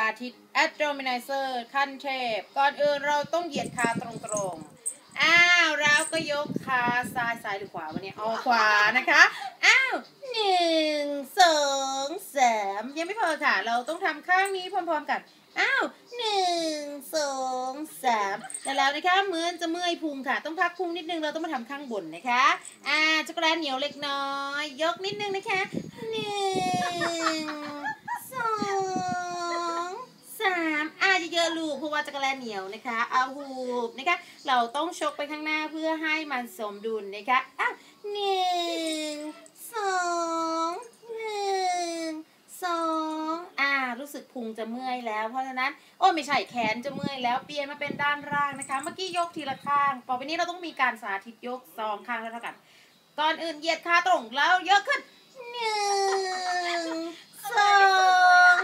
ธิต Abdominizer ขั้นเทพก่อนอื่นเราต้องเหยียดขาตรงๆแล้วก็ยกขาซ้ายหรือขวาวันนี้เอาขวานะคะ1 2 3ยังไม่พอค่ะเราต้องทำข้างนี้พร้อมๆกัน1 2 3แล้วนะคะเหมือนจะเมื่อยพุงค่ะต้องพักพุงนิดนึงเราต้องมาทำข้างบนนะคะจักรแลเหนียวเล็กน้อยยกนิดนึงนะคะ1 2 3เยอะๆลูกเพราะว่าจักรแลเหนียวนะคะเอาหูบนะคะเราต้องชกไปข้างหน้าเพื่อให้มันสมดุลนะคะ1 2รู้สึกพุงจะเมื่อยแล้วเพราะฉะนั้นไม่ใช่แขนจะเมื่อยแล้วเปลี่ยนมาเป็นด้านล่างนะคะเมื่อกี้ยกทีละข้างต่อไปนี้เราต้องมีการสาธิตยก2ข้างแล้วกันก่อนอื่นเหยียดขาตรงแล้วยกขึ้น1 2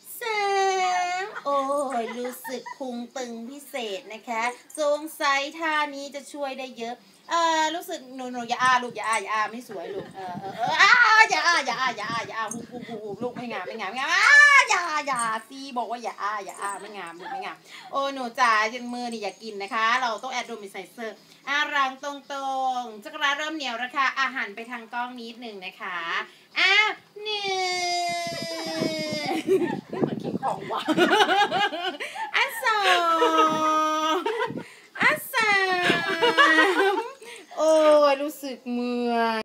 3รู้สึกพุงตึงพิเศษนะคะสงสัยท่านี้จะช่วยได้เยอะรู้สึกหนูอย่าลูกอย่าไม่สวยลูกอย่าหูลูกไม่งามอย่าซีบอกว่าอย่าไม่งามลูกไม่งามหนูจ๋าจนมือนี่อย่ากินนะคะเราต้องแอดโดมิไซเซอร์รังตรงจักรเริ่มเหนียวแล้วค่ะอาหารไปทางกล้องนิดหนึ่งนะคะ1เหมือนคิงของว่ะ